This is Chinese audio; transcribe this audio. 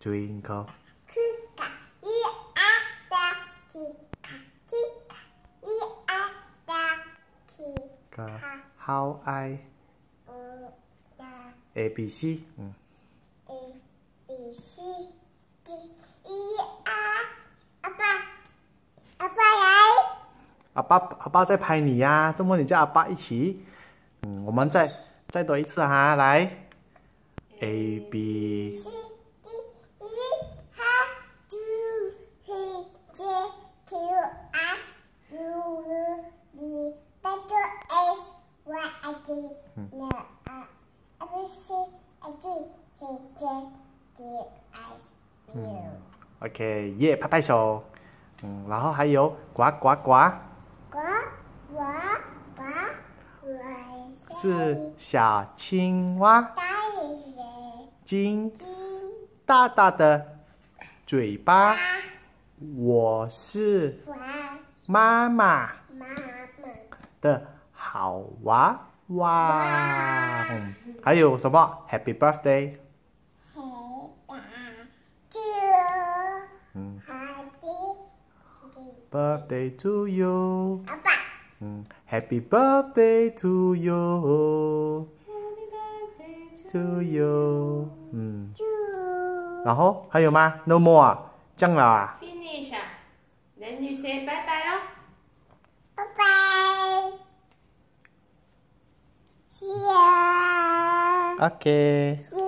twinkle. How I A B C A B C D E F 阿爸来。 阿爸在拍你呀，这么你叫阿爸一起。我们再多一次哈，来 A B C D E F G H J K L M N O P S Y D N F C I G H J K S U。 OK， 耶，拍拍手。然后还有呱呱呱。 呱呱呱， 是小青蛙。 大人金大大的嘴巴。我是妈妈的好娃娃。还有什么 ？Happy birthday。Birthday to you。 阿爸。 Happy birthday to you。To you。然后还有吗 ？No more。这样了啊。 Finish 啊 Then you say bye bye 咯。 拜拜。See ya。 OK。